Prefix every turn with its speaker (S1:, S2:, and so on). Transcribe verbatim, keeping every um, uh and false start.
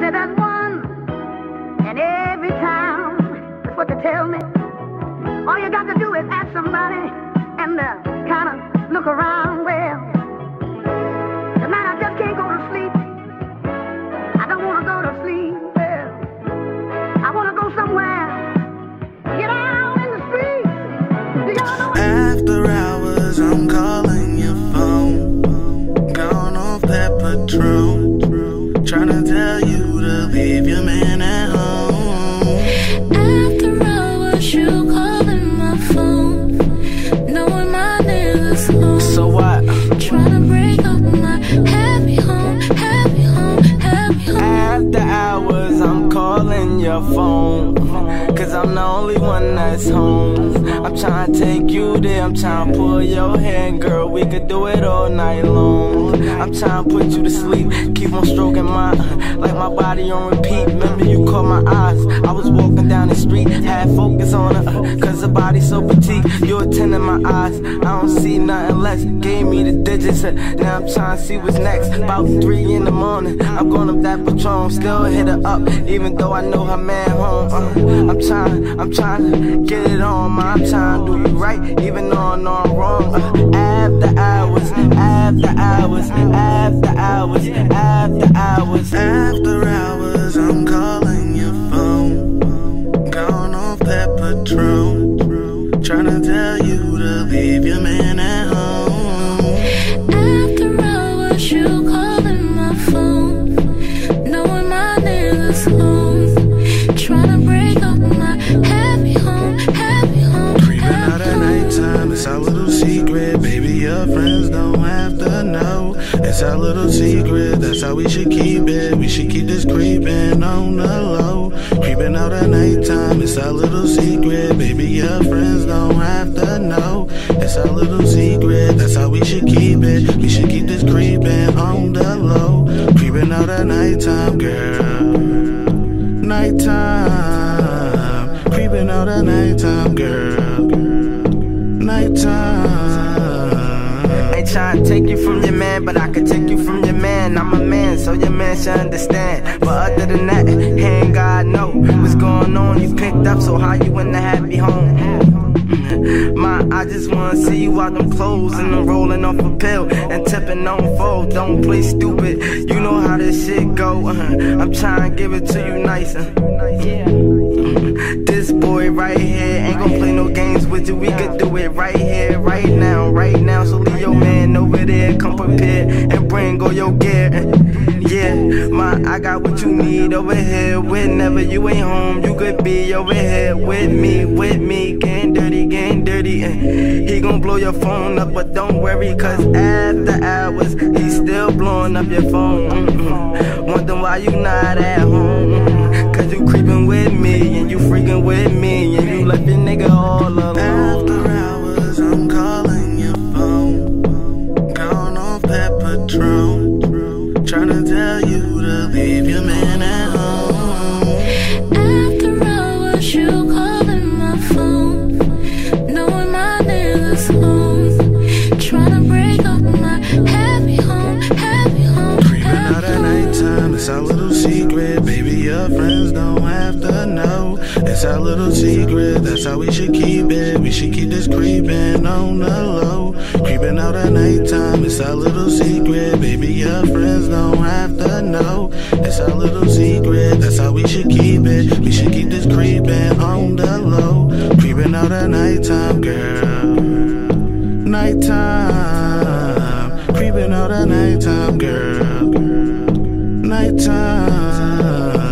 S1: said there's one in every town. That's what they tell me. All you got to do is ask somebody and uh, kind of look around. Well, tonight I just can't go to sleep. I don't want to go to sleep. Well, I want to go somewhere. Get out in the street. Do y'all know?
S2: After hours, I'm calling your phone. Gone off that patrol. Trying to tell you to leave your man at home.
S3: After hours, you calling my phone, knowing my niggas home.
S4: So what?
S3: Trying to break up my happy home, happy home, happy home.
S4: After hours, I'm calling your phone, cause I'm the only one that's home. I'm trying to take you there, I'm trying to pull your hand, girl, we could do it all night long. I'm trying to put you to sleep, keep on stroking my, like my body on repeat. Remember you caught my eyes, I was walking down the street, had focus on her, cause her body so petite. You attending my eyes, I don't see nothing less. Gave me the digits, now I'm trying to see what's next. About three in the morning, I'm going up that Patron, still hit her up, even though I know her man home. uh, I'm trying, I'm trying to get it on, man. I'm trying to do you right, even though I know I'm wrong. uh, After hours, after hours, after hours, after hours.
S2: After hours, I'm calling your phone. Gone off that patrol. Trying to tell you to leave your man at home.
S3: After hours, you calling my phone, knowing my niggas home. Trying to break up my happy home, happy home.
S2: Creeping out at nighttime, it's our little secret. Baby, your friends don't have to know. It's our little secret, that's how we should keep it. We should keep this creeping on the low. Creeping out at nighttime, it's our little secret. Baby, your friends don't have to know. It's our little secret, that's how we should keep it. We should keep this creeping on the low. Creeping out at nighttime, girl. Nighttime. Creeping out at nighttime, girl. Nighttime.
S4: Ain't trying to take you from your man, but I can take you from your man. I'm a man, so your man should understand. But other than that, he ain't God know what's going on. You picked up, so how you in the happy home? My, I just wanna see you out them clothes and I'm rolling off a pill and tipping on fold. Don't play stupid, you know how this shit go. uh, I'm trying to give it to you nice. uh, This boy right here ain't gon' play no games with you. We could do it right here, right now, right now. So leave your man over there, come prepared and bring all your gear. Yeah, my, I got what you need over here. Whenever you ain't home, you could be over here with me, with me, getting dirty, getting dirty. He gon' blow your phone up, but don't worry, cause after hours, he's still blowing up your phone. mm-hmm. Wondering why you not at home, cause you creeping with me and you freaking with me and you left your nigga all alone.
S2: After hours, I'm calling your phone. Gone off that patrol. Trying to tell you to leave your man at home.
S3: After hours, you calling my phone, knowing my niggas home. Trying to break up my happy home, happy home.
S2: Creeping out at nighttime, it's our little secret. Baby, your friends don't have to know. It's our little secret, that's how we should keep it. We should keep this creeping on the low. Creeping out at nighttime, it's our little secret. Baby, your friends don't have to know. It's our little secret, that's how we should keep it. We should keep this creeping on the low. Creeping out at nighttime, girl. Nighttime. Creeping out at nighttime, girl. Nighttime.